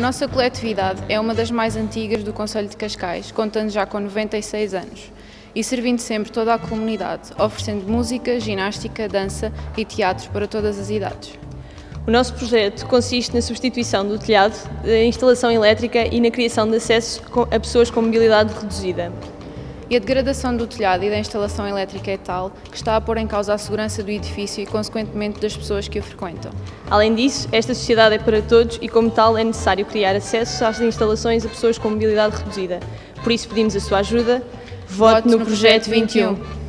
nossa coletividade é uma das mais antigas do concelho de Cascais, contando já com 96 anos e servindo sempre toda a comunidade, oferecendo música, ginástica, dança e teatro para todas as idades. O nosso projeto consiste na substituição do telhado, da instalação elétrica e na criação de acesso a pessoas com mobilidade reduzida. E a degradação do telhado e da instalação elétrica é tal que está a pôr em causa a segurança do edifício e, consequentemente, das pessoas que o frequentam. Além disso, esta sociedade é para todos e, como tal, é necessário criar acesso às instalações a pessoas com mobilidade reduzida. Por isso, pedimos a sua ajuda. Vote no Projeto 21.